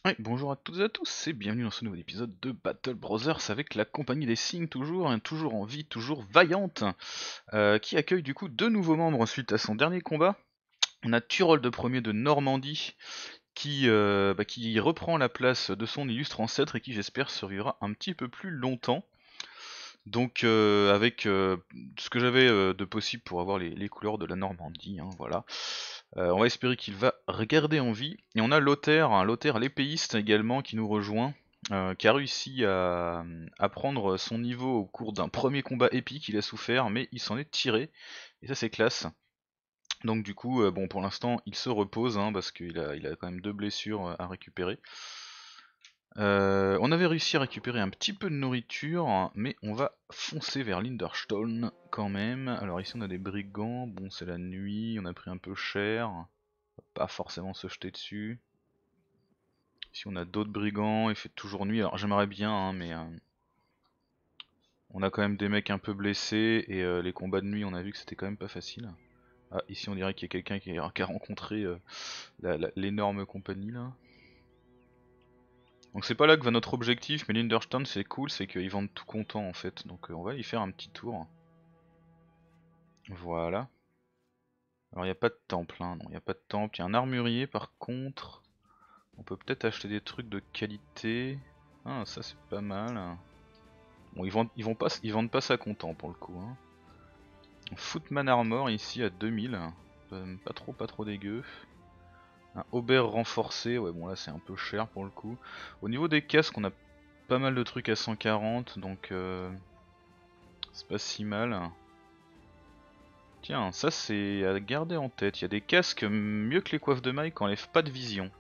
Ouais, bonjour à toutes et à tous et bienvenue dans ce nouvel épisode de Battle Brothers avec la compagnie des Signes toujours, hein, toujours en vie, toujours vaillante, qui accueille du coup deux nouveaux membres suite à son dernier combat. On a Turold de premier de Normandie qui reprend la place de son illustre ancêtre et qui j'espère survivra un petit peu plus longtemps. Donc avec ce que j'avais de possible pour avoir les couleurs de la Normandie, hein, voilà. On va espérer qu'il va regarder en vie. Et on a Lothaire, hein, Lothaire l'épéiste également qui nous rejoint, qui a réussi à prendre son niveau au cours d'un premier combat épique. Il a souffert, mais il s'en est tiré. Et ça c'est classe. Donc du coup, bon pour l'instant il se repose, hein, parce qu'il a quand même deux blessures à récupérer. On avait réussi à récupérer un petit peu de nourriture, mais on va foncer vers Linderstone quand même. Alors ici on a des brigands, bon c'est la nuit, on a pris un peu cher, pas forcément se jeter dessus. Ici on a d'autres brigands, il fait toujours nuit, alors j'aimerais bien, hein, mais on a quand même des mecs un peu blessés, et les combats de nuit on a vu que c'était quand même pas facile. Ah ici on dirait qu'il y a quelqu'un qui a rencontré l'énorme compagnie là. Donc c'est pas là que va notre objectif, mais Linderstone c'est cool, c'est qu'ils vendent tout content en fait, donc on va y faire un petit tour. Voilà. Alors il n'y a pas de temple, hein. Non, il n'y a pas de temple, il y a un armurier par contre. On peut peut-être acheter des trucs de qualité. Ah ça c'est pas mal. Bon ils vendent pas ça content pour le coup, hein. Footman Armor ici à 2000. Pas trop dégueu. Un Aubert renforcé, ouais bon là c'est un peu cher pour le coup. Au niveau des casques on a pas mal de trucs à 140 donc c'est pas si mal. Tiens, ça c'est à garder en tête. Il y a des casques mieux que les coiffes de maille qui enlèvent pas de vision.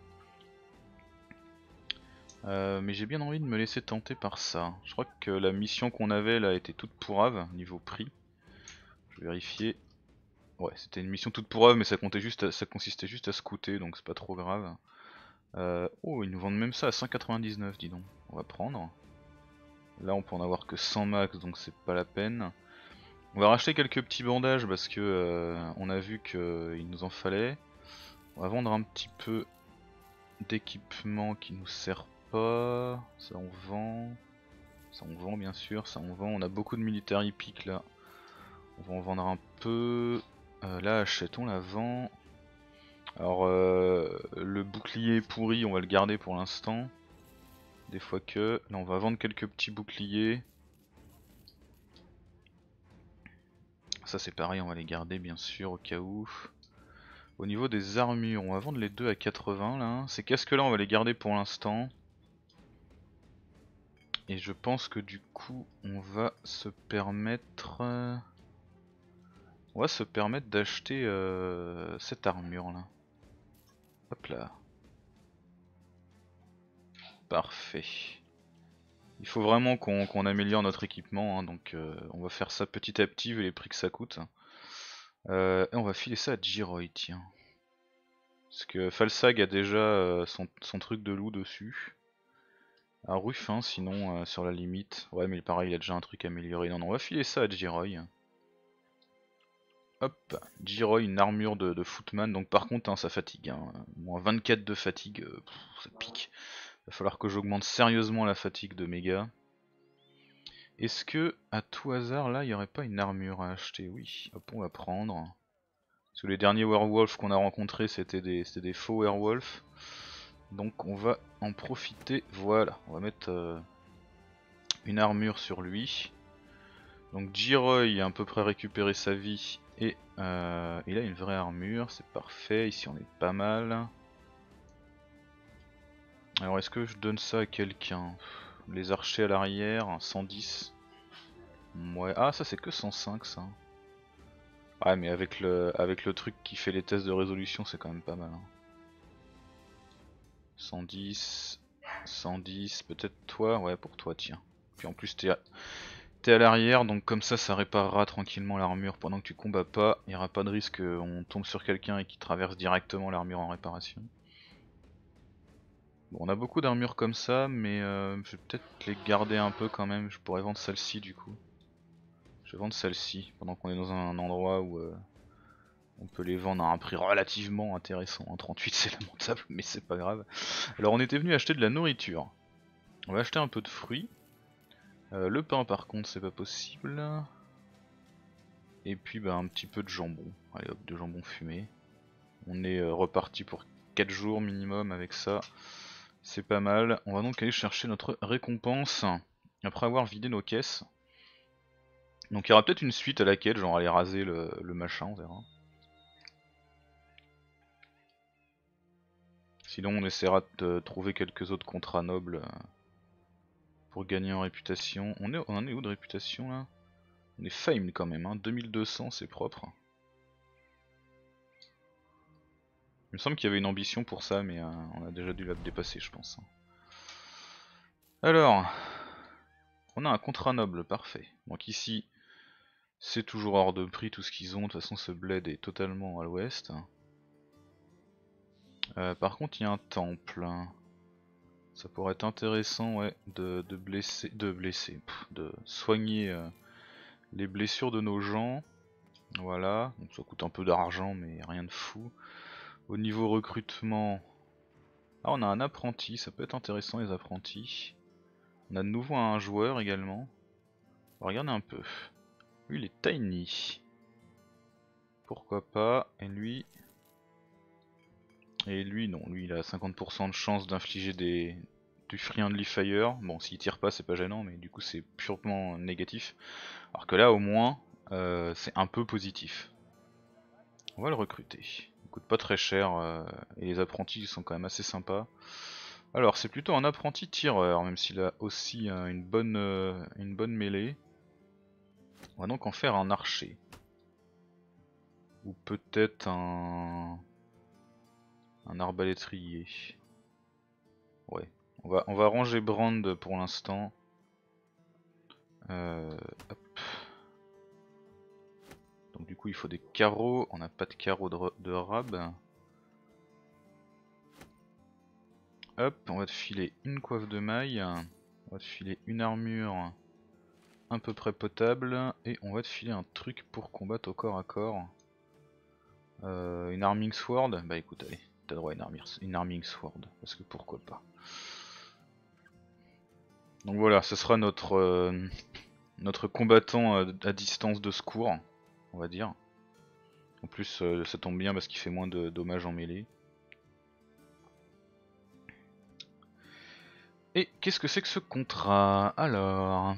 Mais j'ai bien envie de me laisser tenter par ça. Je crois que la mission qu'on avait là était toute pourrave niveau prix. Je vais vérifier. Ouais, c'était une mission toute pourrave, mais ça consistait juste à scouter, donc c'est pas trop grave. Oh, ils nous vendent même ça à 199, dis donc. On va prendre. Là, on peut en avoir que 100 max, donc c'est pas la peine. On va racheter quelques petits bandages parce que on a vu qu'il nous en fallait. On va vendre un petit peu d'équipement qui nous sert pas. Ça on vend. Ça on vend bien sûr, ça on vend. On a beaucoup de militaires hippiques là. On va en vendre un peu. Là achetons, la vend. Alors le bouclier pourri on va le garder pour l'instant. Des fois que. Là on va vendre quelques petits boucliers. Ça c'est pareil, on va les garder bien sûr au cas où. Au niveau des armures, on va vendre les deux à 80 là. Ces casques là on va les garder pour l'instant. Et je pense que du coup on va se permettre... On va se permettre d'acheter cette armure là. Hop là. Parfait. Il faut vraiment qu'on améliore notre équipement, hein, donc on va faire ça petit à petit vu les prix que ça coûte. Et on va filer ça à Giroy, tiens. Parce que Falsag a déjà son truc de loup dessus. À Ruffin sinon sur la limite. Ouais mais pareil il a déjà un truc amélioré. Non non on va filer ça à Giroy. Hop, Giroy, une armure de footman, donc par contre hein, ça fatigue, hein. Moins 24 de fatigue, ça pique. Va falloir que j'augmente sérieusement la fatigue de méga. Est-ce que à tout hasard là il n'y aurait pas une armure à acheter? Oui, hop on va prendre. Parce que les derniers werewolves qu'on a rencontrés c'était des faux werewolves. Donc on va en profiter, voilà, on va mettre une armure sur lui. Donc Giroy a à peu près récupéré sa vie et il a une vraie armure, c'est parfait, ici on est pas mal. Alors est-ce que je donne ça à quelqu'un? Les archers à l'arrière, 110. Ouais, ah ça c'est que 105 ça. Ouais mais avec le truc qui fait les tests de résolution c'est quand même pas mal, hein. 110, 110, peut-être toi, ouais pour toi tiens. Puis en plus t'es à l'arrière, donc comme ça réparera tranquillement l'armure pendant que tu combats pas. Il n'y aura pas de risque qu'on tombe sur quelqu'un et qu'il traverse directement l'armure en réparation. Bon, on a beaucoup d'armures comme ça, mais je vais peut-être les garder un peu quand même. Je pourrais vendre celle-ci du coup. Je vais vendre celle-ci pendant qu'on est dans un endroit où On peut les vendre à un prix relativement intéressant. 38 c'est lamentable, mais c'est pas grave. Alors on était venu acheter de la nourriture. On va acheter un peu de fruits. Le pain par contre c'est pas possible. Et puis bah, un petit peu de jambon. Allez hop, de jambon fumé. On est reparti pour 4 jours minimum avec ça. C'est pas mal. On va donc aller chercher notre récompense après avoir vidé nos caisses. Donc il y aura peut-être une suite à la quête, genre aller raser le machin, on verra. Sinon on essaiera de trouver quelques autres contrats nobles pour gagner en réputation. On en est où de réputation là? On est famed quand même, hein. 2200 c'est propre. Il me semble qu'il y avait une ambition pour ça, mais on a déjà dû la dépasser je pense. Alors, on a un contrat noble, parfait. Donc ici, c'est toujours hors de prix tout ce qu'ils ont, de toute façon ce bled est totalement à l'ouest. Par contre il y a un temple. Ça pourrait être intéressant ouais, de soigner les blessures de nos gens. Voilà, donc ça coûte un peu d'argent mais rien de fou. Au niveau recrutement, ah on a un apprenti, ça peut être intéressant les apprentis. On a de nouveau un joueur également. On va regarder un peu. Lui il est tiny. Pourquoi pas, et lui... Et lui non, lui il a 50% de chance d'infliger du friendly fire. Bon s'il tire pas c'est pas gênant mais du coup c'est purement négatif. Alors que là au moins c'est un peu positif. On va le recruter. Il coûte pas très cher et les apprentis sont quand même assez sympas. Alors c'est plutôt un apprenti tireur même s'il a aussi une bonne mêlée. On va donc en faire un archer. Ou peut-être un arbalétrier. Ouais. On va ranger Brand pour l'instant. Hop. Donc du coup il faut des carreaux. On n'a pas de carreaux de rab. Hop, on va te filer une coiffe de maille. On va te filer une armure à peu près potable. Et on va te filer un truc pour combattre au corps à corps. Une arming sword. Bah écoute, allez, t'as droit à une arming sword. Parce que pourquoi pas. Donc voilà, ce sera notre combattant à distance de secours, on va dire. En plus, ça tombe bien parce qu'il fait moins de dommages en mêlée. Et qu'est-ce que c'est que ce contrat? Alors...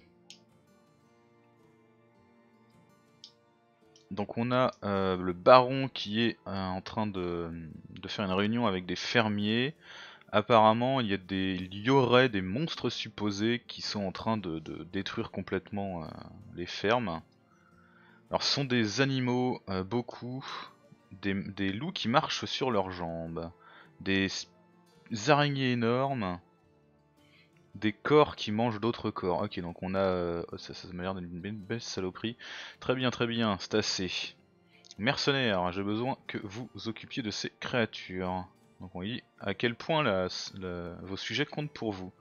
Donc on a le baron qui est en train de faire une réunion avec des fermiers. Apparemment il y aurait des monstres supposés qui sont en train de détruire complètement les fermes. Alors ce sont des animaux, beaucoup, des loups qui marchent sur leurs jambes, des araignées énormes, des corps qui mangent d'autres corps. Ok donc on a... ça m'a l'air d'une belle saloperie. Très bien, c'est assez. Mercenaires, j'ai besoin que vous vous occupiez de ces créatures. Donc on dit à quel point vos sujets comptent pour vous.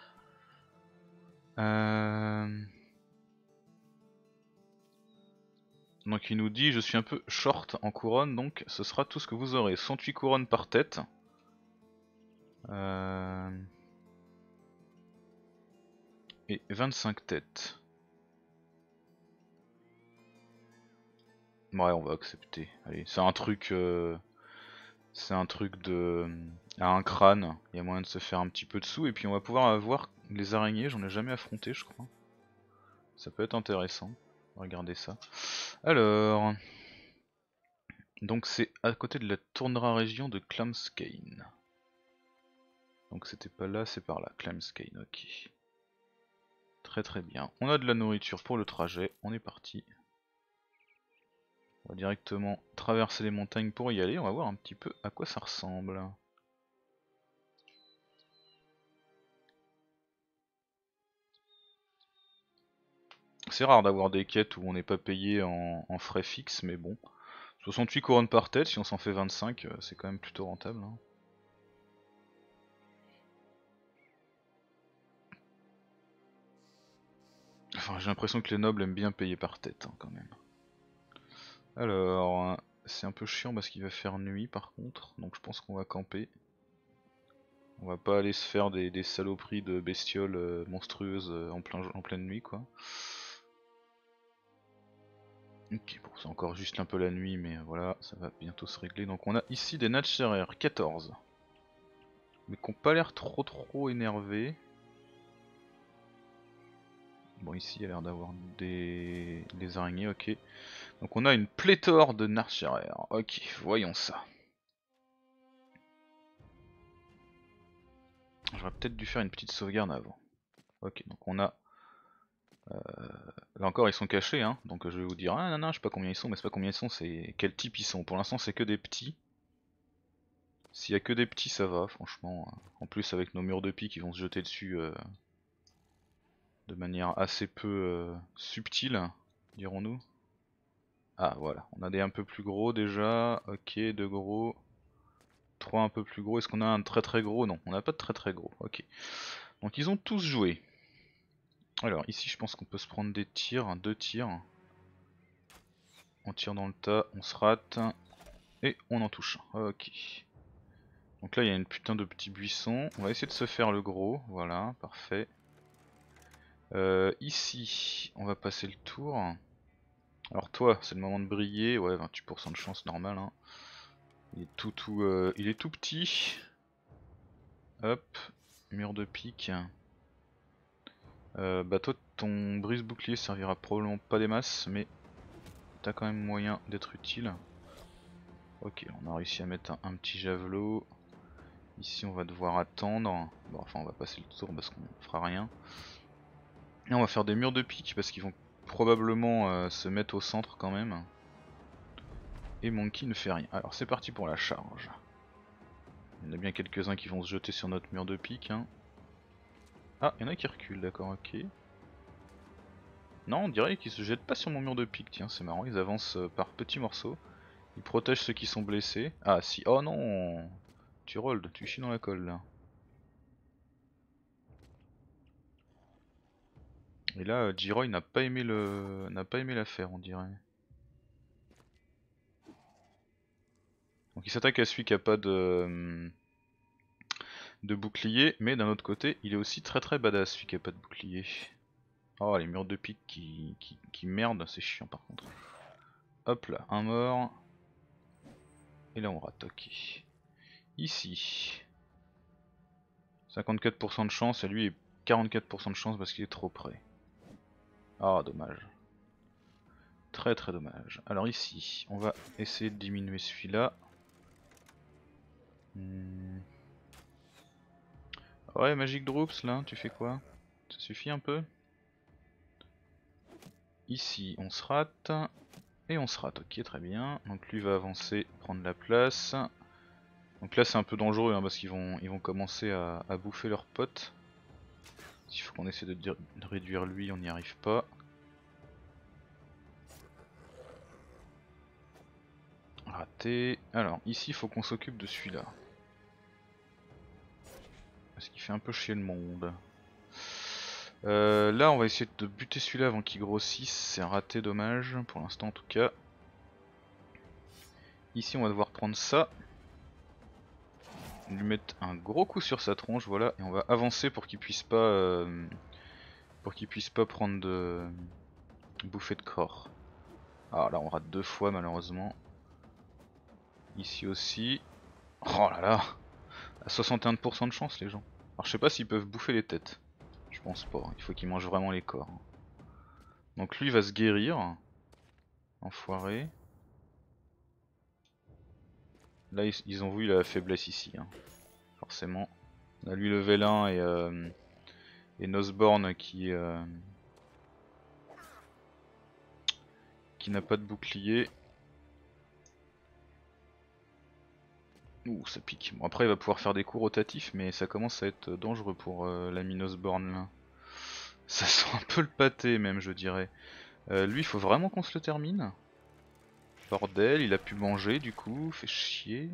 Donc il nous dit je suis un peu short en couronne donc ce sera tout ce que vous aurez. 108 couronnes par tête. Et 25 têtes. Ouais on va accepter. Allez, c'est un truc de... à un crâne. Il y a moyen de se faire un petit peu de sous et puis on va pouvoir avoir les araignées, j'en ai jamais affronté je crois. Ça peut être intéressant. Regardez ça. Alors... Donc c'est à côté de la Tournera région de Clamskane. Donc c'était pas là, c'est par là, Clamskane, ok. Très bien. On a de la nourriture pour le trajet, on est parti. On va directement traverser les montagnes pour y aller, on va voir un petit peu à quoi ça ressemble. C'est rare d'avoir des quêtes où on n'est pas payé en frais fixes, mais bon. 68 couronnes par tête, si on s'en fait 25, c'est quand même plutôt rentable. Hein. Enfin, j'ai l'impression que les nobles aiment bien payer par tête, hein, quand même. Alors... c'est un peu chiant parce qu'il va faire nuit par contre, donc je pense qu'on va camper. On va pas aller se faire des saloperies de bestioles monstrueuses en pleine nuit quoi. Ok, bon c'est encore juste un peu la nuit mais voilà, ça va bientôt se régler. Donc on a ici des Natcherer 14. Mais qui ont pas l'air trop énervés. Bon ici il y a l'air d'avoir des araignées, ok. Donc on a une pléthore de Natcherer, ok, voyons ça. J'aurais peut-être dû faire une petite sauvegarde avant. Ok, donc on a... Là encore ils sont cachés, hein, donc je vais vous dire, ah non, je sais pas combien ils sont, mais c'est pas combien ils sont, c'est quel type ils sont. Pour l'instant c'est que des petits. S'il y a que des petits ça va, franchement. En plus avec nos murs de pique qui vont se jeter dessus de manière assez peu subtile, dirons-nous. Ah voilà, on a des un peu plus gros déjà, ok, deux gros. Trois un peu plus gros, est-ce qu'on a un très gros? Non, on n'a pas de très gros, ok. Donc ils ont tous joué. Alors ici je pense qu'on peut se prendre des tirs, deux tirs. On tire dans le tas, on se rate, et on en touche un, ok. Donc là il y a une putain de petit buisson, on va essayer de se faire le gros, voilà, parfait. Ici, on va passer le tour. Alors toi, c'est le moment de briller, ouais 28% de chance normal. Hein. Il est tout petit. Hop, mur de pique. Bah toi ton brise-bouclier servira probablement pas des masses, mais t'as quand même moyen d'être utile. Ok, on a réussi à mettre un petit javelot. Ici on va devoir attendre. Bon enfin on va passer le tour parce qu'on fera rien. Et on va faire des murs de pique parce qu'ils vont probablement se mettre au centre quand même. Et Monkey ne fait rien. Alors c'est parti pour la charge. Il y en a bien quelques-uns qui vont se jeter sur notre mur de pique. Hein. Ah, il y en a qui reculent, d'accord, ok. Non, on dirait qu'ils se jettent pas sur mon mur de pique, tiens, c'est marrant, ils avancent par petits morceaux. Ils protègent ceux qui sont blessés. Ah si, oh non, tu rolls, tu chies dans la colle là. Et là, J-Roy n'a pas aimé l'affaire, on dirait. Donc il s'attaque à celui qui a pas de bouclier, mais d'un autre côté, il est aussi très badass celui qui a pas de bouclier. Oh, les murs de pique qui merdent, c'est chiant par contre. Hop là, un mort. Et là on rate, ok. Ici, 54% de chance et lui 44% de chance parce qu'il est trop près. Ah dommage. Très dommage. Alors ici, on va essayer de diminuer celui-là. Ouais, Magic Droops là, tu fais quoi? Ça suffit un peu? Ici, on se rate. Et on se rate, ok, très bien. Donc lui va avancer, prendre la place. Donc là c'est un peu dangereux hein, parce ils vont commencer à bouffer leurs potes. Il faut qu'on essaie de réduire lui, on n'y arrive pas. Raté. Alors ici il faut qu'on s'occupe de celui-là. Parce qu'il fait un peu chier le monde. Là on va essayer de buter celui-là avant qu'il grossisse. C'est un raté, dommage, pour l'instant en tout cas. Ici on va devoir prendre ça. Lui mettre un gros coup sur sa tronche, voilà. Et on va avancer pour qu'il puisse pas... prendre de bouffée de corps. Ah là on rate deux fois malheureusement. Ici aussi. Oh là là, à 61% de chance les gens. Alors je sais pas s'ils peuvent bouffer les têtes. Je pense pas, il faut qu'ils mangent vraiment les corps. Donc lui va se guérir. Enfoiré. Là ils ont vu la faiblesse ici. Hein. Forcément. On a lui level 1 et Nosborn qui n'a pas de bouclier. Ouh ça pique. Bon après il va pouvoir faire des coups rotatifs mais ça commence à être dangereux pour l'ami Nosborn là. Ça sent un peu le pâté même je dirais. Lui il faut vraiment qu'on se le termine. Bordel, il a pu manger du coup, fait chier.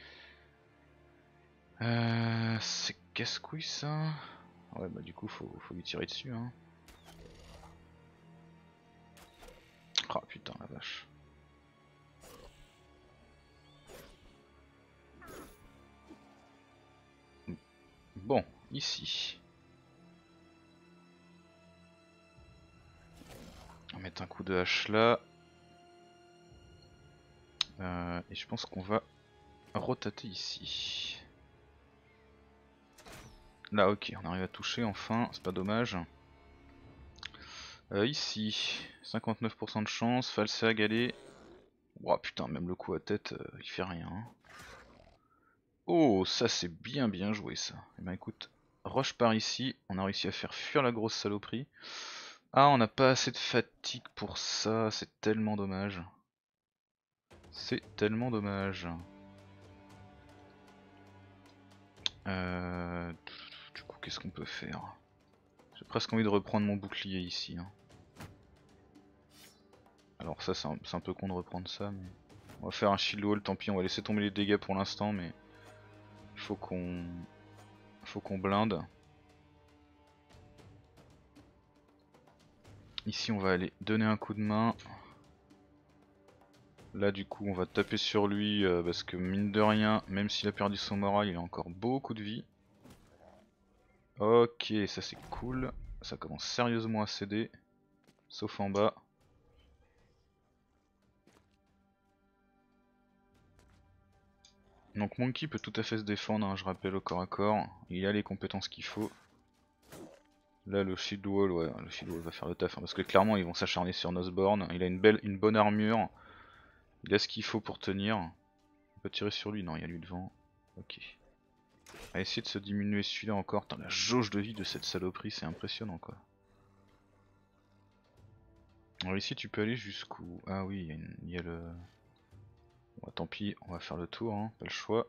C'est casse-couille ça. Ouais bah du coup faut lui tirer dessus hein. Ah putain la vache. Bon, ici. On va mettre un coup de hache là. Et je pense qu'on va rotater ici. Là, ok, on arrive à toucher enfin, c'est pas dommage. Ici, 59% de chance, falsé à galet. Ouah putain, même le coup à tête, il fait rien. Hein. Oh, ça c'est bien joué ça. Eh ben écoute, rush par ici, on a réussi à faire fuir la grosse saloperie. Ah, on n'a pas assez de fatigue pour ça, c'est tellement dommage. C'est tellement dommage. Du coup, qu'est-ce qu'on peut faire? J'ai presque envie de reprendre mon bouclier ici. Hein. Alors ça, c'est un peu con de reprendre ça, mais... On va faire un shield wall, tant pis, on va laisser tomber les dégâts pour l'instant, mais... Il faut qu'on blinde. Ici, on va aller donner un coup de main. Là, du coup, on va taper sur lui, parce que mine de rien, même s'il a perdu son moral, il a encore beaucoup de vie. Ok, ça c'est cool. Ça commence sérieusement à céder. Sauf en bas. Donc Monkey peut tout à fait se défendre, hein, je rappelle, au corps à corps. Il a les compétences qu'il faut. Là le shield wall, ouais, le shield wall va faire le taf, hein, parce que clairement ils vont s'acharner sur Nosborn. Il a une bonne armure. Il a ce qu'il faut pour tenir. On peut tirer sur lui, non, il y a lui devant. Ok. On va essayer de se diminuer celui-là encore. Putain, la jauge de vie de cette saloperie, c'est impressionnant quoi. Alors ici tu peux aller jusqu'où? Ah oui, il y a le... Bon, tant pis, on va faire le tour, hein, pas le choix.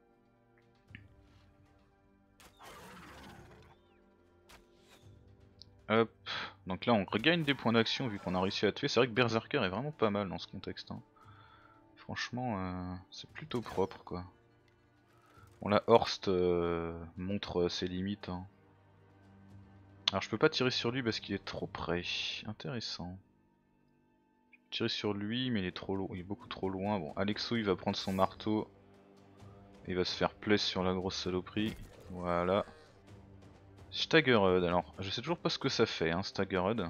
Hop, donc là on regagne des points d'action vu qu'on a réussi à tuer. C'est vrai que Berserker est vraiment pas mal dans ce contexte. Hein. Franchement, c'est plutôt propre quoi. Bon là Horst montre ses limites. Hein. Alors je peux pas tirer sur lui parce qu'il est trop près. Intéressant. Tirer sur lui mais il est trop loin, il est beaucoup trop loin. Bon, Alexo il va prendre son marteau. Il va se faire plaisir sur la grosse saloperie. Voilà. Staggerhead, alors je sais toujours pas ce que ça fait, hein, Staggerhead.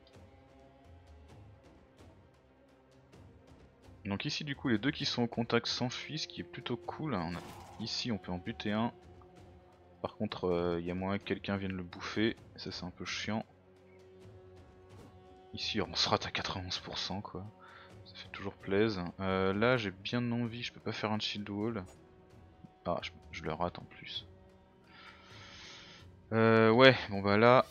Donc ici du coup les deux qui sont au contact s'enfuient, ce qui est plutôt cool. Ici on peut en buter un. Par contre il y a moyen que quelqu'un vienne le bouffer, ça c'est un peu chiant. Ici on se rate à 91% quoi, ça fait toujours plaisir. Là j'ai bien envie, je peux pas faire un shield wall. Ah je le rate en plus. Ouais bon bah là...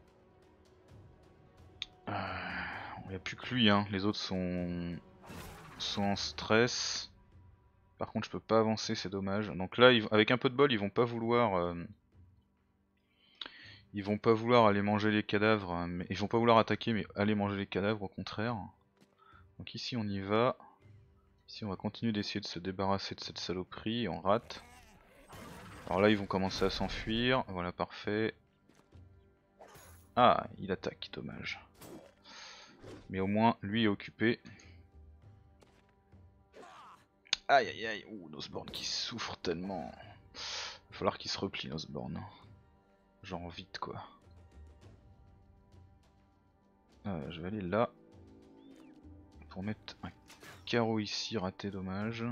Il n'y a plus que lui, hein. Les autres sont en stress. Par contre je peux pas avancer, c'est dommage. Donc là avec un peu de bol ils vont pas vouloir aller manger les cadavres, mais ils vont pas vouloir attaquer mais aller manger les cadavres au contraire. Donc ici on y va. Ici on va continuer d'essayer de se débarrasser de cette saloperie, on rate. Alors là ils vont commencer à s'enfuir, voilà parfait. Ah il attaque, dommage. Mais au moins lui est occupé. Aïe aïe aïe, ouh Nosborn qui souffre tellement. Il va falloir qu'il se replie Nosborn. Genre vite quoi. Je vais aller là. Pour mettre un carreau ici, raté, dommage.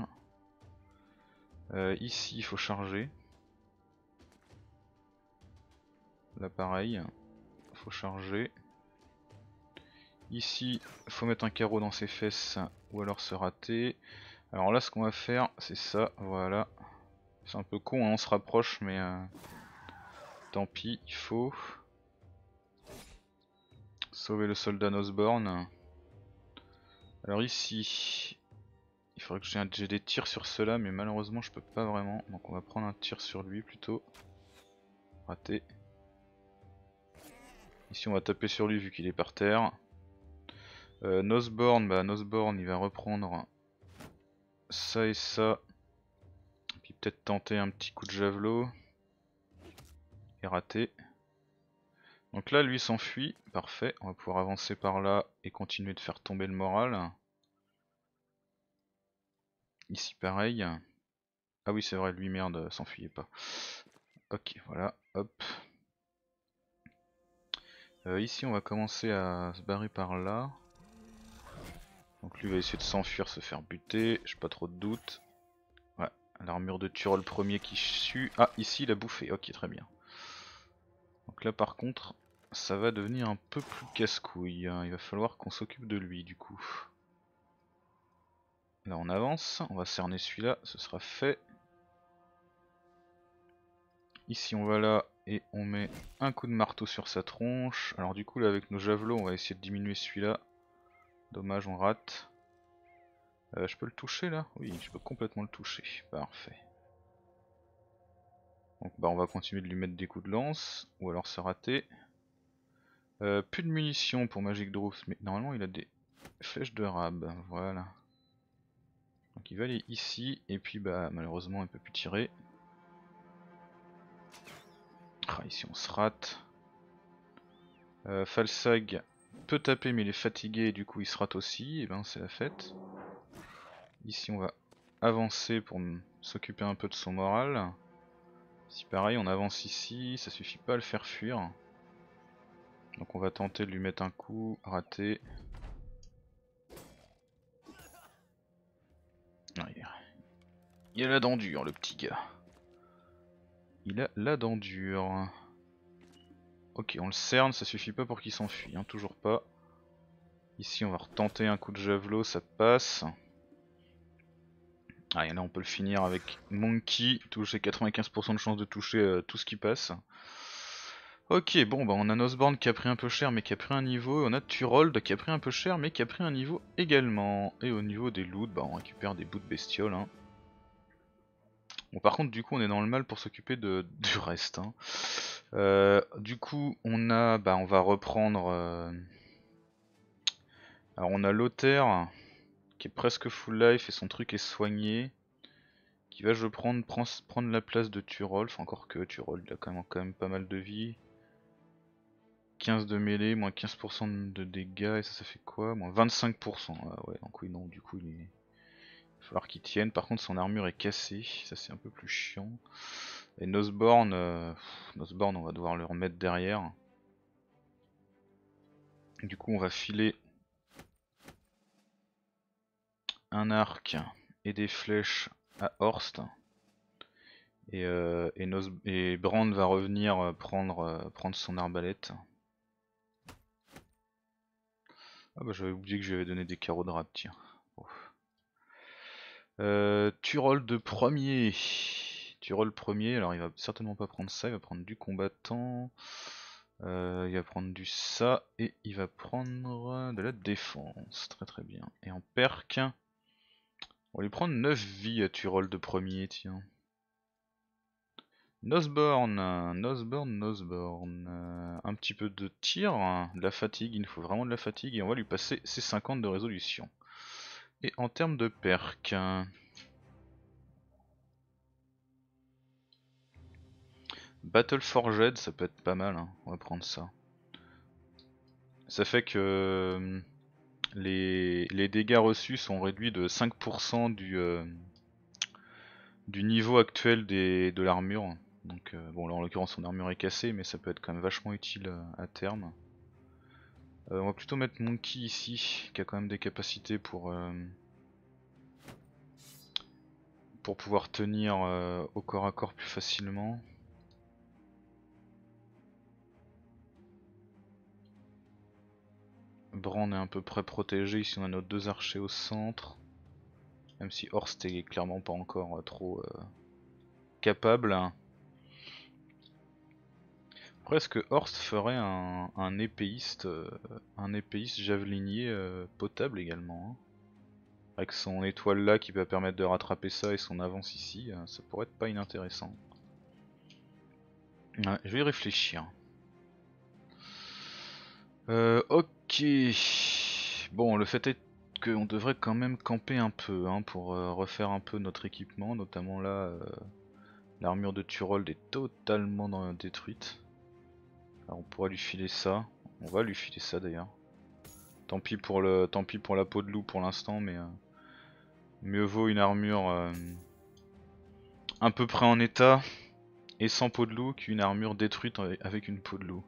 Ici il faut charger. Là pareil, faut charger. Ici il faut mettre un carreau dans ses fesses ou alors se rater. Alors là ce qu'on va faire c'est ça, voilà. C'est un peu con, hein, on se rapproche mais tant pis, il faut sauver le soldat Nosborn. Alors ici, il faudrait que j'ai des tirs sur ceux-là mais malheureusement je peux pas vraiment. Donc on va prendre un tir sur lui plutôt. Raté. Ici on va taper sur lui vu qu'il est par terre. Nosborn, bah Nosborn il va reprendre ça et ça. Puis peut-être tenter un petit coup de javelot. Et raté. Donc là lui s'enfuit, parfait, on va pouvoir avancer par là et continuer de faire tomber le moral. Ici pareil. Ah oui c'est vrai, lui merde, s'enfuyait pas. Ok, voilà, hop. Ici on va commencer à se barrer par là. Donc lui va essayer de s'enfuir, se faire buter, j'ai pas trop de doute. Ouais, l'armure de Tyrol premier qui sue. Ah, ici il a bouffé, ok très bien. Donc là par contre, ça va devenir un peu plus casse-couille. Il va falloir qu'on s'occupe de lui du coup. Là on avance, on va cerner celui-là, ce sera fait. Ici on va là et on met un coup de marteau sur sa tronche. Alors du coup là avec nos javelots on va essayer de diminuer celui-là. Dommage on rate. Je peux le toucher là? Oui, je peux complètement le toucher. Parfait. Donc bah on va continuer de lui mettre des coups de lance, ou alors c'est raté. Plus de munitions pour Magic Droof, mais normalement il a des flèches de rab, voilà. Donc il va aller ici, et puis bah malheureusement il peut plus tirer. Ah, ici on se rate. Falsag peut taper mais il est fatigué et du coup il se rate aussi, et ben c'est la fête. Ici on va avancer pour s'occuper un peu de son moral. Si pareil on avance ici, ça suffit pas à le faire fuir. Donc on va tenter de lui mettre un coup, raté. Ah, il a la dent dure le petit gars. Il a la dent dure. Ok, on le cerne, ça suffit pas pour qu'il s'enfuit, hein, toujours pas. Ici on va retenter un coup de javelot, ça passe. Ah, et là on peut le finir avec Monkey, toucher 95% de chance de toucher tout ce qui passe. Ok, bon bah on a Nosborn qui a pris un peu cher mais qui a pris un niveau, et on a Turold qui a pris un peu cher mais qui a pris un niveau également. Et au niveau des loots, bah on récupère des bouts de bestioles. Hein. Bon par contre du coup on est dans le mal pour s'occuper du reste. Hein. Du coup on a, bah on va reprendre... Alors on a Lothaire qui est presque full life et son truc est soigné. Qui va je prendre la place de Turol, enfin encore que Turol il a quand même pas mal de vie. 15 de mêlée, moins 15% de dégâts, et ça fait quoi? Moins 25%. Ah ouais, donc oui, non, du coup il va falloir qu'il tienne. Par contre son armure est cassée, ça c'est un peu plus chiant. Et Nosborn, Nosborn on va devoir le remettre derrière. Du coup on va filer un arc et des flèches à Horst. Et Brand va revenir prendre son arbalète. Ah bah j'avais oublié que je lui avais donné des carreaux de rab, tiens. Turol de premier. Turol premier, alors il va certainement pas prendre ça, il va prendre du combattant. Il va prendre du ça et il va prendre de la défense. Très très bien. Et en perk, on va lui prendre 9 vies à Turol de premier, tiens. Nosborn, un petit peu de tir, de la fatigue, il nous faut vraiment de la fatigue et on va lui passer ses 50 de résolution. Et en termes de perk, Battle Forged, ça peut être pas mal, hein. On va prendre ça. Ça fait que les dégâts reçus sont réduits de 5% du niveau actuel de l'armure. Donc bon là en l'occurrence son armure est cassée mais ça peut être quand même vachement utile à terme. On va plutôt mettre Monkey ici qui a quand même des capacités pour pouvoir tenir au corps à corps plus facilement. Brand est à peu près protégé, ici on a nos deux archers au centre. Même si Horst est clairement pas encore trop capable. Après est-ce que Horst ferait un épéiste javelinier potable également hein. Avec son étoile là qui va permettre de rattraper ça et son avance ici, ça pourrait être pas inintéressant. Ouais, je vais y réfléchir. Ok. Bon, le fait est qu'on devrait quand même camper un peu hein, pour refaire un peu notre équipement, notamment là, l'armure de Turold est totalement détruite. Alors on pourra lui filer ça, on va lui filer ça d'ailleurs. Tant pis pour la peau de loup pour l'instant, mais mieux vaut une armure à peu près en état et sans peau de loup qu'une armure détruite avec une peau de loup.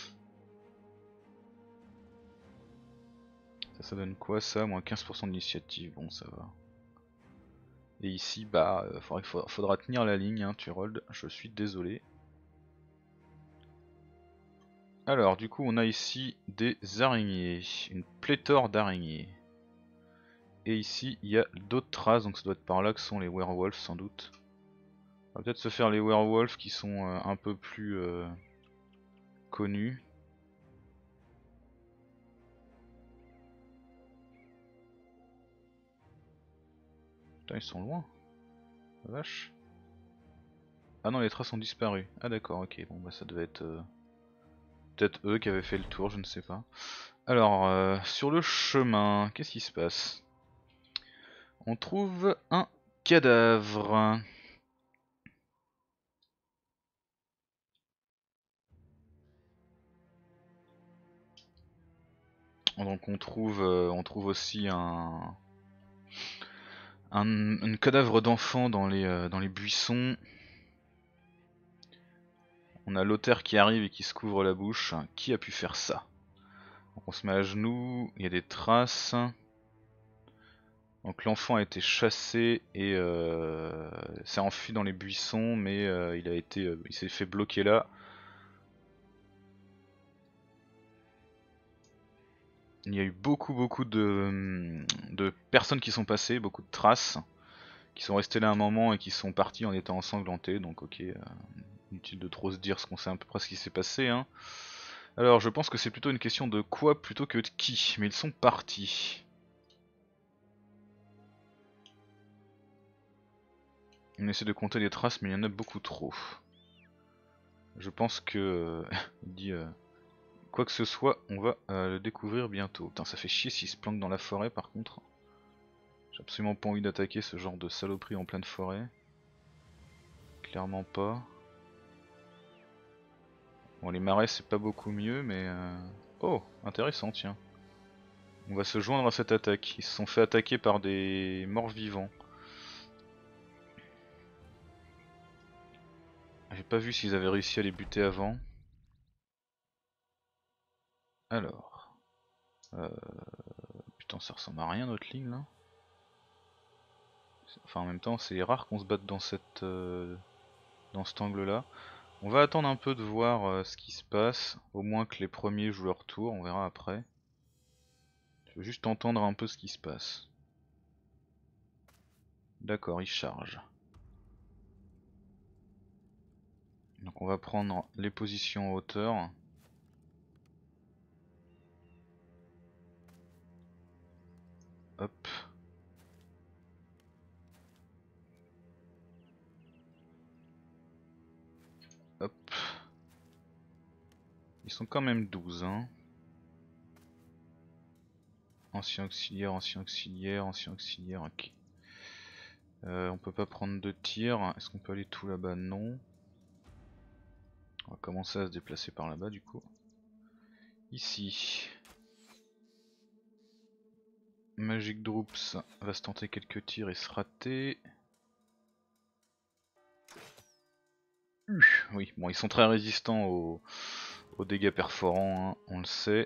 Ça donne quoi ça? Moins 15% d'initiative, bon ça va. Et ici, bah, faudra tenir la ligne, hein, Turold, je suis désolé. Alors, du coup, on a ici des araignées, une pléthore d'araignées. Et ici, il y a d'autres traces, donc ça doit être par là que sont les werewolves sans doute. On va peut-être se faire les werewolves qui sont un peu plus connus. Putain, ils sont loin, la vache. Ah non, les traces ont disparu. Ah d'accord, ok, bon bah ça devait être peut-être eux qui avaient fait le tour, je ne sais pas. Alors, sur le chemin, qu'est-ce qui se passe? On trouve un cadavre. Donc on trouve aussi un cadavre d'enfant dans les buissons. On a l'auteur qui arrive et qui se couvre la bouche. Qui a pu faire ça? Donc on se met à genoux, il y a des traces. Donc l'enfant a été chassé et s'est enfui dans les buissons, mais il s'est fait bloquer là. Il y a eu beaucoup de personnes qui sont passées, beaucoup de traces, qui sont restées là un moment et qui sont partis en étant ensanglantés, donc ok, inutile de trop se dire ce qu'on sait à peu près ce qui s'est passé, hein. Alors je pense que c'est plutôt une question de quoi plutôt que de qui, mais ils sont partis. On essaie de compter les traces, mais il y en a beaucoup trop. Je pense que... il dit... quoi que ce soit, on va le découvrir bientôt. Putain, ça fait chier s'il se planque dans la forêt par contre. J'ai absolument pas envie d'attaquer ce genre de saloperie en pleine forêt. Clairement pas. Bon, les marais c'est pas beaucoup mieux, mais... Oh, intéressant, tiens. On va se joindre à cette attaque. Ils se sont fait attaquer par des morts vivants. J'ai pas vu s'ils avaient réussi à les buter avant. Alors... Putain, ça ressemble à rien notre ligne là. Enfin en même temps c'est rare qu'on se batte dans dans cet angle là. On va attendre un peu de voir ce qui se passe, au moins que les premiers jouent leur tour, on verra après. Je veux juste entendre un peu ce qui se passe. D'accord, il charge. Donc on va prendre les positions en hauteur. Hop. Hop. Ils sont quand même 12, hein. Ancien auxiliaire, ancien auxiliaire, ancien auxiliaire, ok. On peut pas prendre de tir. Est-ce qu'on peut aller tout là-bas? Non. On va commencer à se déplacer par là-bas du coup. Ici. Magic Droops va se tenter quelques tirs et se rater. Oui, bon ils sont très résistants aux dégâts perforants, hein, on le sait.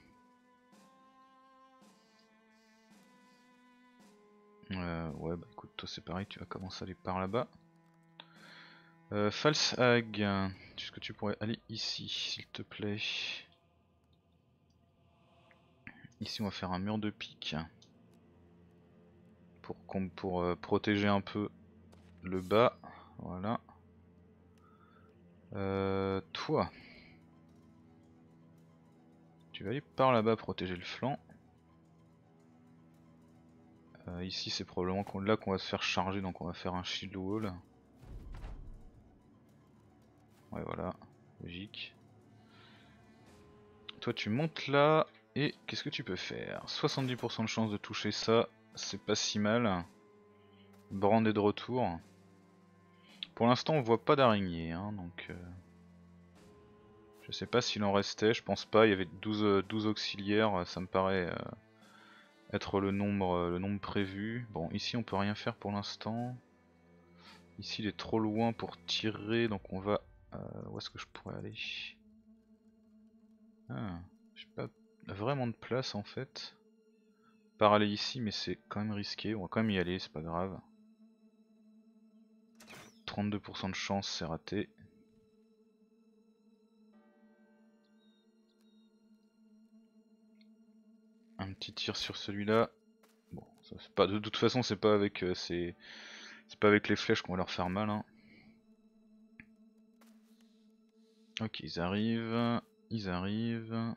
Ouais bah écoute, toi c'est pareil, tu vas commencer à aller par là-bas. False Hag, est-ce que tu pourrais aller ici s'il te plaît? Ici on va faire un mur de pique pour protéger un peu le bas, voilà. Toi, tu vas aller par là-bas protéger le flanc. Ici c'est probablement là qu'on va se faire charger, donc on va faire un shield wall. Ouais voilà, logique. Toi tu montes là, et qu'est-ce que tu peux faire? 70% de chance de toucher ça, c'est pas si mal. Brand est de retour. Pour l'instant on voit pas d'araignée, hein, donc... je sais pas s'il en restait, je pense pas, il y avait 12 auxiliaires, ça me paraît être le nombre prévu. Bon ici on peut rien faire pour l'instant. Ici il est trop loin pour tirer, donc on va... où est-ce que je pourrais aller? Ah, j'ai pas vraiment de place en fait. Par aller ici, mais c'est quand même risqué, on va quand même y aller, c'est pas grave. 32% de chance, c'est raté. Un petit tir sur celui-là. Bon, ça, pas, de toute façon c'est pas avec c'est pas avec les flèches qu'on va leur faire mal. Hein. Ok, ils arrivent. Ils arrivent.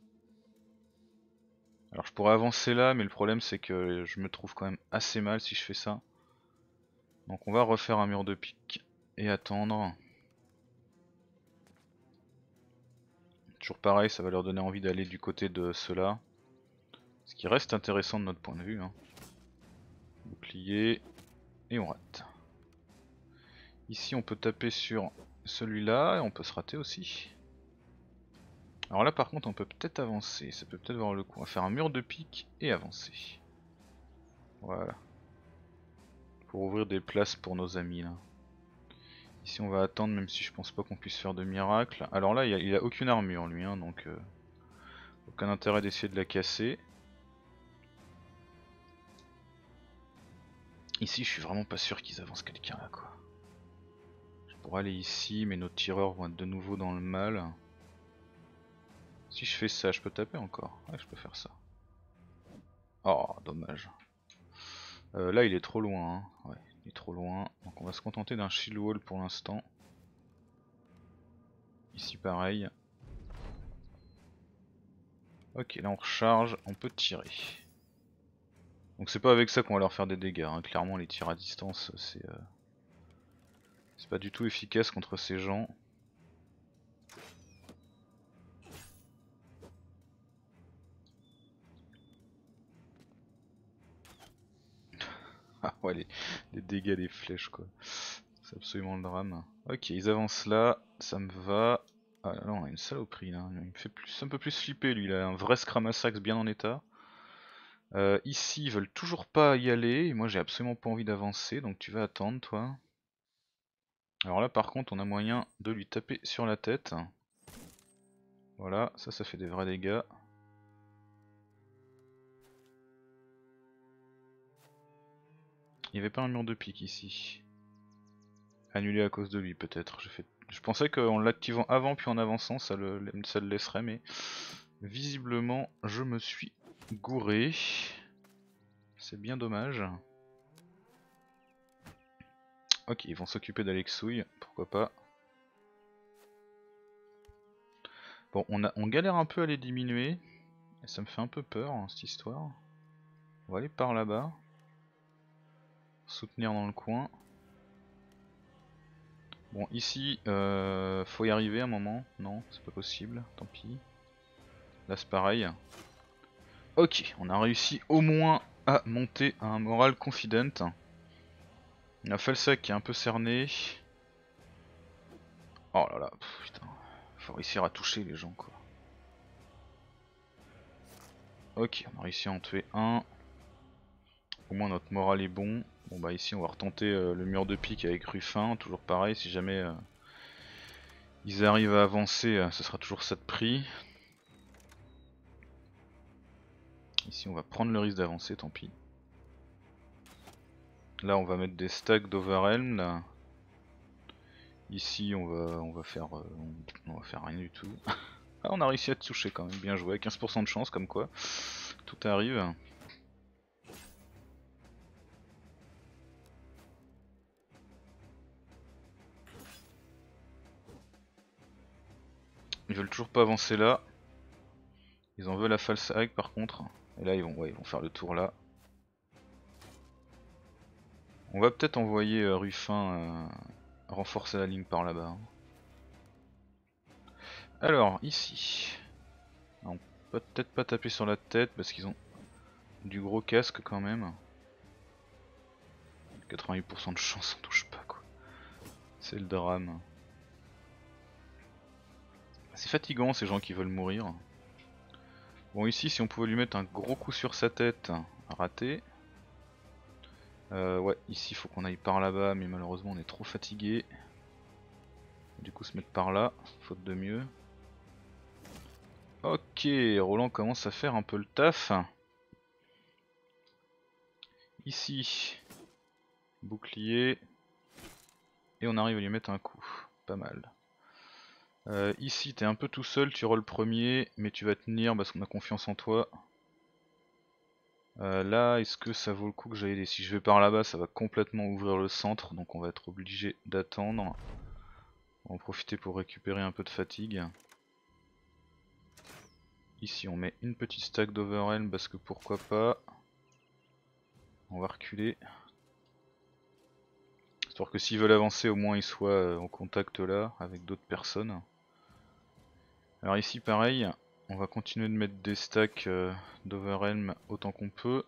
Alors je pourrais avancer là, mais le problème c'est que je me trouve quand même assez mal si je fais ça. Donc on va refaire un mur de pique et attendre. Toujours pareil, ça va leur donner envie d'aller du côté de ceux-là. Ce qui reste intéressant de notre point de vue. Hein. Bouclier. Et on rate. Ici on peut taper sur celui-là et on peut se rater aussi. Alors là par contre on peut peut-être avancer, ça peut peut-être voir le coup. On va faire un mur de pique et avancer. Voilà. Pour ouvrir des places pour nos amis là. Ici on va attendre même si je pense pas qu'on puisse faire de miracle. Alors là il a aucune armure lui hein, donc aucun intérêt d'essayer de la casser. Ici je suis vraiment pas sûr qu'ils avancent quelqu'un là quoi. Je pourrais aller ici mais nos tireurs vont être de nouveau dans le mal. Si je fais ça je peux taper encore. Ouais je peux faire ça. Oh dommage. Là il est trop loin hein. Ouais, il est trop loin. Donc on va se contenter d'un shield wall pour l'instant. Ici pareil. Ok là on recharge, on peut tirer. Donc c'est pas avec ça qu'on va leur faire des dégâts, hein. Clairement les tirs à distance c'est pas du tout efficace contre ces gens. Ah ouais les dégâts des flèches quoi. C'est absolument le drame. Ok ils avancent là, ça me va. Ah là on a une saloperie là, il me fait un peu plus flipper lui, il a un vrai Scramasax bien en état. Ici ils veulent toujours pas y aller, et moi j'ai absolument pas envie d'avancer donc tu vas attendre toi. Alors là par contre on a moyen de lui taper sur la tête. Voilà, ça fait des vrais dégâts. Il n'y avait pas un mur de pique ici. Annulé à cause de lui peut-être. Je pensais qu'en l'activant avant puis en avançant ça le laisserait mais visiblement je me suis gouré. C'est bien dommage. Ok ils vont s'occuper d'Alexouille, pourquoi pas. Bon on galère un peu à les diminuer. Et ça me fait un peu peur hein, cette histoire. On va aller par là-bas. Soutenir dans le coin. Bon ici faut y arriver à un moment. Non c'est pas possible, tant pis. Là c'est pareil. Ok, on a réussi au moins à monter à un moral confident. On a Falsac qui est un peu cerné. Oh là là, putain. Faut réussir à toucher les gens quoi. Ok, on a réussi à en tuer un. Au moins notre moral est bon. Bon bah ici on va retenter le mur de pique avec Ruffin. Toujours pareil, si jamais ils arrivent à avancer, ce sera toujours ça de prix. Ici on va prendre le risque d'avancer, tant pis. Là on va mettre des stacks d'Overhelm là. Ici on va faire rien du tout. Ah on a réussi à te toucher quand même, bien joué, 15% de chance comme quoi. Tout arrive. Ils veulent toujours pas avancer là. Ils en veulent à false hag par contre. Et là ils vont faire le tour là. On va peut-être envoyer Ruffin renforcer la ligne par là-bas. Hein. Alors ici. On peut peut-être pas taper sur la tête parce qu'ils ont du gros casque quand même. 88% de chance on touche pas quoi. C'est le drame. C'est fatigant ces gens qui veulent mourir. Bon ici si on pouvait lui mettre un gros coup sur sa tête, raté. Ouais, ici faut qu'on aille par là-bas, mais malheureusement on est trop fatigué. Du coup se mettre par là, faute de mieux. Ok, Roland commence à faire un peu le taf. Ici, bouclier. Et on arrive à lui mettre un coup, pas mal. Ici t'es un peu tout seul, tu rolls premier, mais tu vas tenir parce qu'on a confiance en toi. Là, est-ce que ça vaut le coup que j'aille aider? Si je vais par là-bas, ça va complètement ouvrir le centre, donc on va être obligé d'attendre. On va en profiter pour récupérer un peu de fatigue. Ici, on met une petite stack d'Overhelm parce que pourquoi pas. On va reculer. Histoire que s'ils veulent avancer, au moins ils soient en contact là avec d'autres personnes. Alors ici, pareil, on va continuer de mettre des stacks d'Overhelm autant qu'on peut.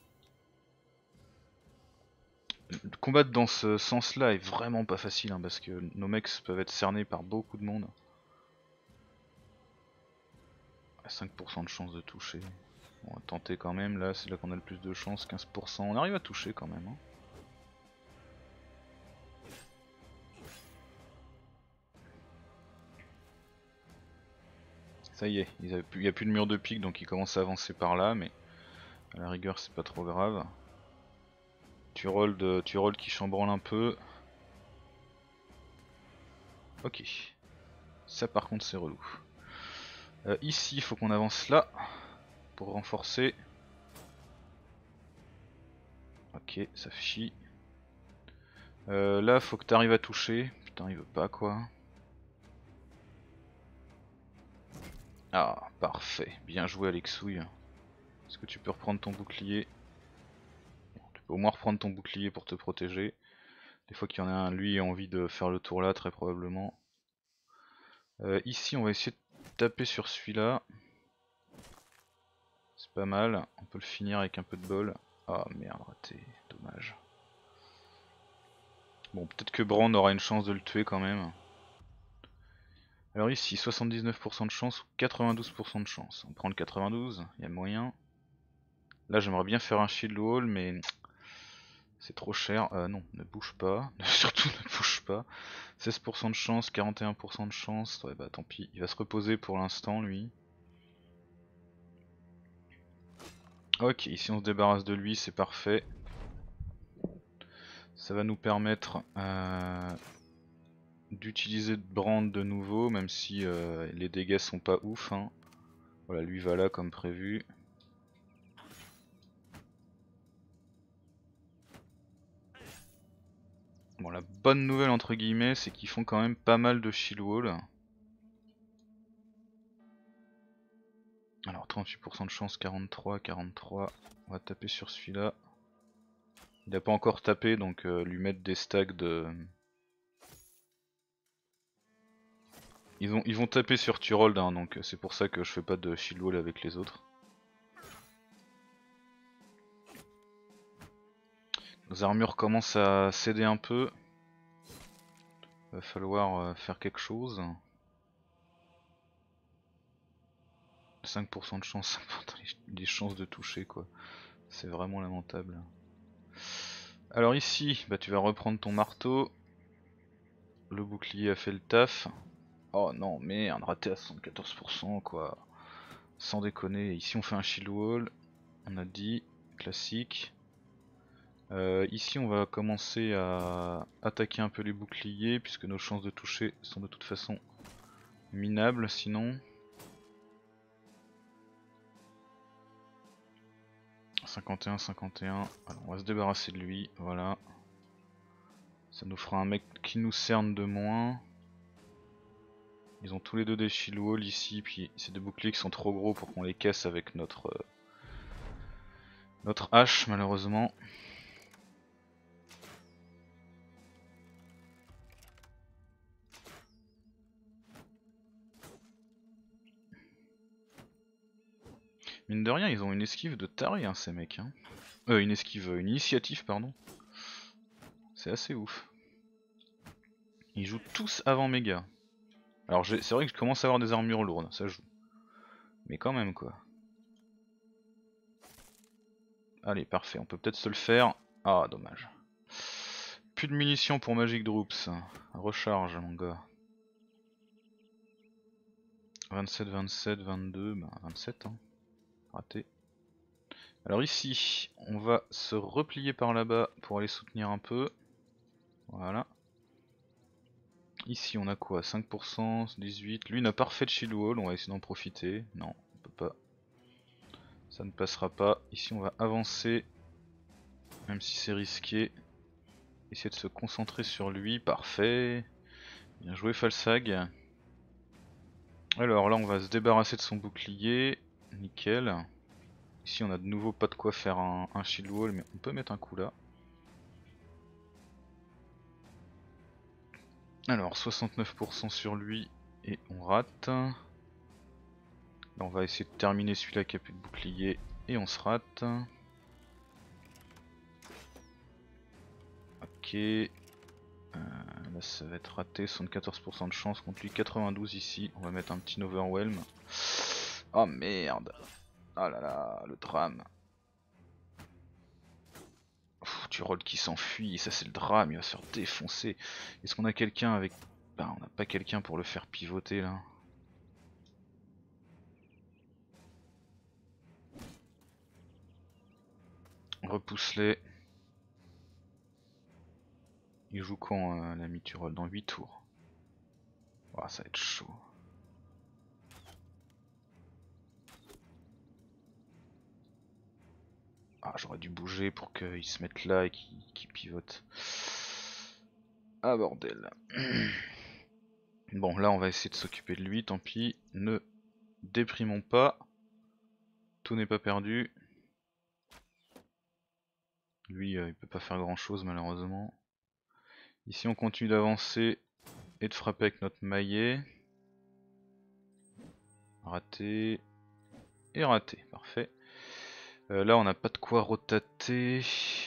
Combattre dans ce sens là est vraiment pas facile hein, parce que nos mecs peuvent être cernés par beaucoup de monde. 5% de chance de toucher. On va tenter quand même, là c'est là qu'on a le plus de chance, 15%. On arrive à toucher quand même. Hein. Ça y est, il n'y a plus de mur de pique donc ils commencent à avancer par là, mais à la rigueur c'est pas trop grave. Tu rolls qui chambranle un peu. Ok. Ça par contre c'est relou. Ici il faut qu'on avance là pour renforcer. Ok, ça fait chier. Là faut que tu arrives à toucher. Putain il veut pas quoi. Ah parfait, bien joué Alexouille. Est-ce que tu peux reprendre ton bouclier? Tu peux au moins reprendre ton bouclier pour te protéger. Des fois qu'il y en a un, lui a envie de faire le tour là très probablement. Ici on va essayer de taper sur celui-là. C'est pas mal, on peut le finir avec un peu de bol. Ah merde, raté, dommage. Bon peut-être que Brand aura une chance de le tuer quand même. Alors ici 79% de chance ou 92% de chance. On prend le 92, il y a moyen. Là j'aimerais bien faire un shield wall mais c'est trop cher. Non, ne bouge pas, surtout ne bouge pas. 16% de chance, 41% de chance. Ouais bah tant pis, il va se reposer pour l'instant lui. Ok, ici on se débarrasse de lui, c'est parfait. Ça va nous permettre d'utiliser Brand de nouveau, même si les dégâts sont pas ouf. Hein. Voilà, lui va là comme prévu. Bon, la bonne nouvelle entre guillemets, c'est qu'ils font quand même pas mal de shield wall. Alors 38% de chance, 43, 43. On va taper sur celui-là. Il n'a pas encore tapé, donc lui mettre des stacks de... Ils vont taper sur Turold, hein, donc c'est pour ça que je fais pas de shield wall avec les autres. Nos armures commencent à céder un peu. Va falloir faire quelque chose. 5% de chance, les chances de toucher quoi. C'est vraiment lamentable. Alors ici, bah tu vas reprendre ton marteau. Le bouclier a fait le taf. Oh non merde, raté à 74% quoi. Sans déconner, ici on fait un shield wall. On a dit, classique. Ici on va commencer à attaquer un peu les boucliers puisque nos chances de toucher sont de toute façon minables sinon. 51, 51. Alors on va se débarrasser de lui, voilà. Ça nous fera un mec qui nous cerne de moins. Ils ont tous les deux des shield wall ici, puis c'est des boucliers qui sont trop gros pour qu'on les casse avec notre hache malheureusement. Mine de rien, ils ont une esquive de taré hein, ces mecs. Hein. Une initiative pardon. C'est assez ouf. Ils jouent tous avant méga. Alors c'est vrai que je commence à avoir des armures lourdes, ça joue. Mais quand même quoi. Allez parfait, on peut peut-être se le faire. Ah, dommage. Plus de munitions pour Magic Droops. Recharge, mon gars. 27, 27, 22, bah 27, hein. Raté. Alors ici, on va se replier par là-bas pour aller soutenir un peu. Voilà. Ici on a quoi? 5%, 18. Lui n'a pas refait de shield wall, on va essayer d'en profiter. Non, on peut pas. Ça ne passera pas. Ici on va avancer, même si c'est risqué. Essayer de se concentrer sur lui, parfait. Bien joué Falsag. Alors là on va se débarrasser de son bouclier. Nickel. Ici on a de nouveau pas de quoi faire un shield wall, mais on peut mettre un coup là. Alors 69% sur lui et on rate. Là on va essayer de terminer celui-là qui a plus de bouclier et on se rate. Ok. Là ça va être raté, 74% de chance contre lui, 92 ici. On va mettre un petit overwhelm. Oh merde. Ah là là, le drame. Tu rolls qui s'enfuit, ça c'est le drame, il va se faire défoncer. Est-ce qu'on a quelqu'un avec... Bah on n'a pas quelqu'un pour le faire pivoter là. Repousse-les. Il joue quand l'ami tu rolls? Dans 8 tours. Oh, ça va être chaud. Ah j'aurais dû bouger pour qu'il se mette là et qu'il pivote. Ah bordel. Bon là on va essayer de s'occuper de lui, tant pis. Ne déprimons pas. Tout n'est pas perdu. Lui il peut pas faire grand chose malheureusement. Ici on continue d'avancer et de frapper avec notre maillet. Raté. Et raté, parfait. Là on n'a pas de quoi rotater.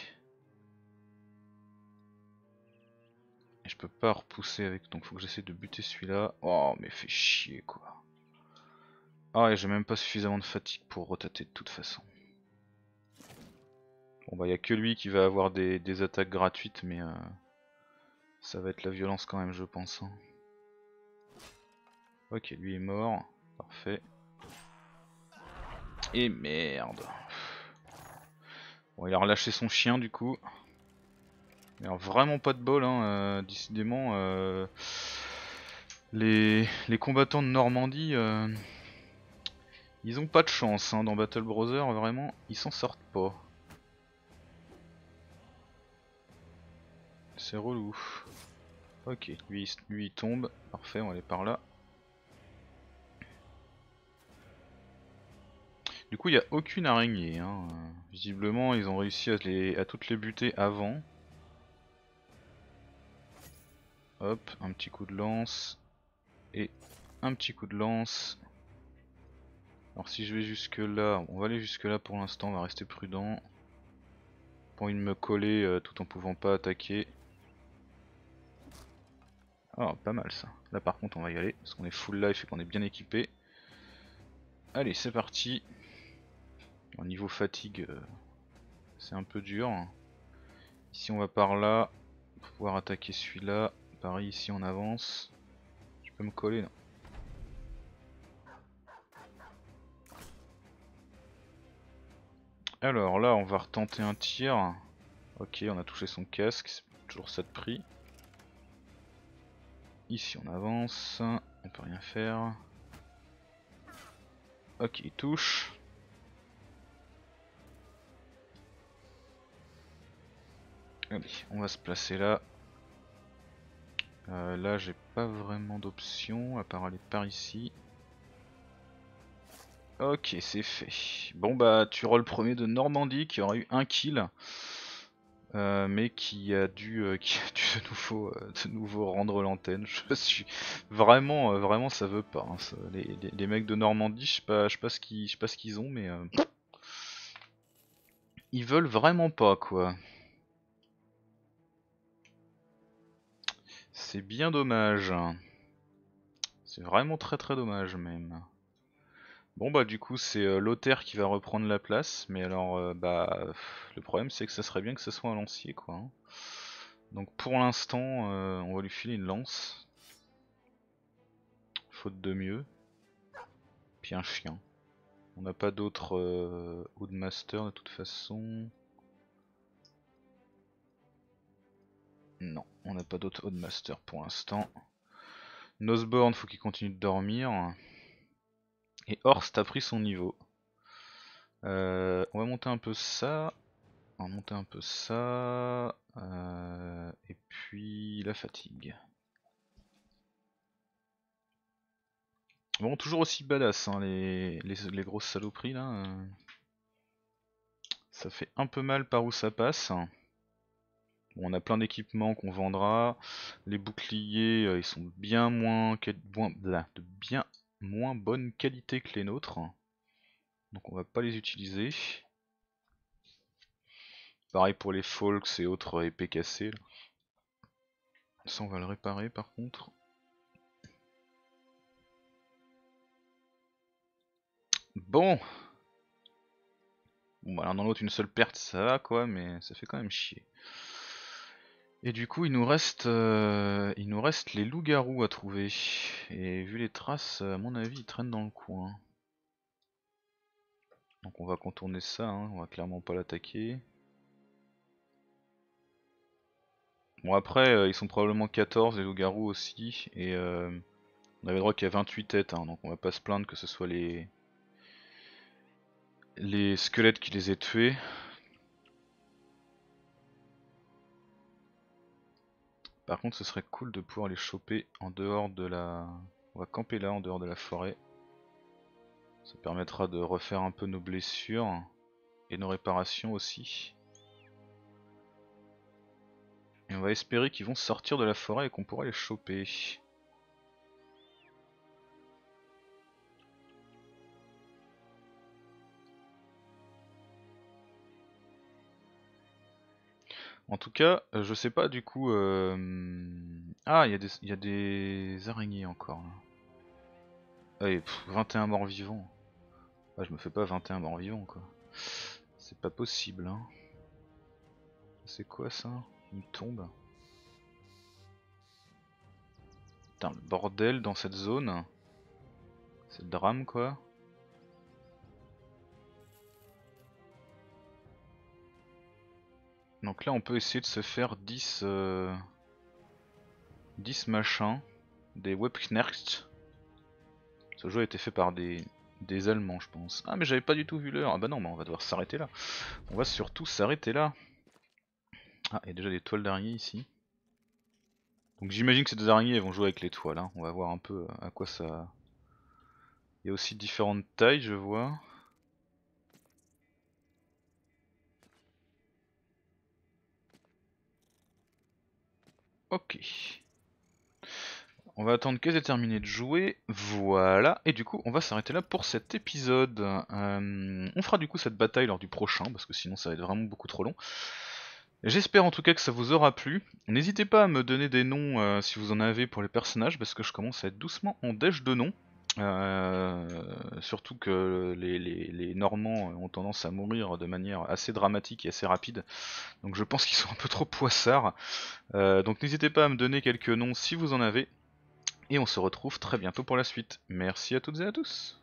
Et je peux pas repousser avec, donc faut que j'essaie de buter celui-là. Oh mais fait chier quoi. Ah et j'ai même pas suffisamment de fatigue pour rotater de toute façon. Bon bah y a que lui qui va avoir des attaques gratuites, mais ça va être la violence quand même je pense. Hein. Ok lui est mort, parfait. Et merde. Bon il a relâché son chien du coup. Mais alors, vraiment pas de bol hein, décidément les combattants de Normandie ils ont pas de chance hein, dans Battle Brother, vraiment ils s'en sortent pas. C'est relou. Ok, lui il tombe, parfait, on va aller par là. Du coup il n'y a aucune araignée, hein. Visiblement ils ont réussi à toutes les buter avant. Hop, un petit coup de lance. Et un petit coup de lance. Alors si je vais jusque là, on va aller jusque là pour l'instant, on va rester prudent. Pas envie de me coller tout en pouvant pas attaquer. Ah pas mal ça. Là par contre on va y aller, parce qu'on est full life et qu'on est bien équipé. Allez c'est parti. Au niveau fatigue c'est un peu dur. Ici on va par là, pour pouvoir attaquer celui-là. Pareil ici on avance. Je peux me coller non. Alors là on va retenter un tir. Ok on a touché son casque, c'est toujours ça de prix. Ici on avance, on peut rien faire. Ok il touche. Allez on va se placer là. Là j'ai pas vraiment d'option à part aller par ici. Ok c'est fait. Bon bah tu rolls le premier de Normandie qui aura eu un kill. Mais qui a dû de nouveau rendre l'antenne. Je suis vraiment, vraiment ça veut pas. Hein, ça. Les mecs de Normandie, je sais pas ce qu'ils ont, mais ils veulent vraiment pas quoi. C'est bien dommage. C'est vraiment très très dommage même. Bon bah du coup c'est Lothaire qui va reprendre la place, mais alors le problème c'est que ça serait bien que ce soit un lancier quoi, hein. Donc pour l'instant on va lui filer une lance, faute de mieux, puis un chien. On n'a pas d'autres Hoodmaster de toute façon. Non, on n'a pas d'autres Hoodmaster pour l'instant. Nosborn faut qu'il continue de dormir. Et Horst a pris son niveau. On va monter un peu ça. On va monter un peu ça. Et puis la fatigue. Bon, toujours aussi badass, hein, les grosses saloperies là. Ça fait un peu mal par où ça passe. Bon, on a plein d'équipements qu'on vendra. Les boucliers, ils sont bien moins, de bien moins bonne qualité que les nôtres. Donc on va pas les utiliser. Pareil pour les folks et autres épées cassées. Là. Ça on va le réparer par contre. Bon. Bon bah l'un dans l'autre une seule perte ça va quoi, mais ça fait quand même chier. Et du coup il nous reste les loups-garous à trouver. Et vu les traces, à mon avis ils traînent dans le coin. Donc on va contourner ça, hein. On va clairement pas l'attaquer. Bon après ils sont probablement 14 les loups-garous aussi. Et on avait le droit qu'il y a 28 têtes, hein, donc on va pas se plaindre que ce soit les squelettes qui les aient tués. Par contre ce serait cool de pouvoir les choper en dehors de la... On va camper là en dehors de la forêt. Ça permettra de refaire un peu nos blessures et nos réparations aussi. Et on va espérer qu'ils vont sortir de la forêt et qu'on pourra les choper. En tout cas, je sais pas du coup... Ah, il y a des araignées encore là. Allez, 21 morts vivants. Ah, je me fais pas 21 morts vivants quoi. C'est pas possible hein. C'est quoi ça? Une tombe? Putain, le bordel dans cette zone. C'est le drame quoi. Donc là on peut essayer de se faire 10 machins. Des Webknechts. Ce jeu a été fait par des Allemands je pense. Ah mais j'avais pas du tout vu l'heure. Ah bah non, mais on va devoir s'arrêter là. On va surtout s'arrêter là. Ah, il y a déjà des toiles d'araignée ici. Donc j'imagine que ces deux araignées elles vont jouer avec les toiles, hein. On va voir un peu à quoi ça... Il y a aussi différentes tailles je vois. Ok. On va attendre qu'elles aient terminé de jouer, voilà, et du coup on va s'arrêter là pour cet épisode. On fera du coup cette bataille lors du prochain, parce que sinon ça va être vraiment beaucoup trop long. J'espère en tout cas que ça vous aura plu. N'hésitez pas à me donner des noms si vous en avez pour les personnages, parce que je commence à être doucement en dèche de noms. Surtout que les Normands ont tendance à mourir de manière assez dramatique et assez rapide, donc je pense qu'ils sont un peu trop poissards. Donc n'hésitez pas à me donner quelques noms si vous en avez. Et on se retrouve très bientôt pour la suite. Merci à toutes et à tous.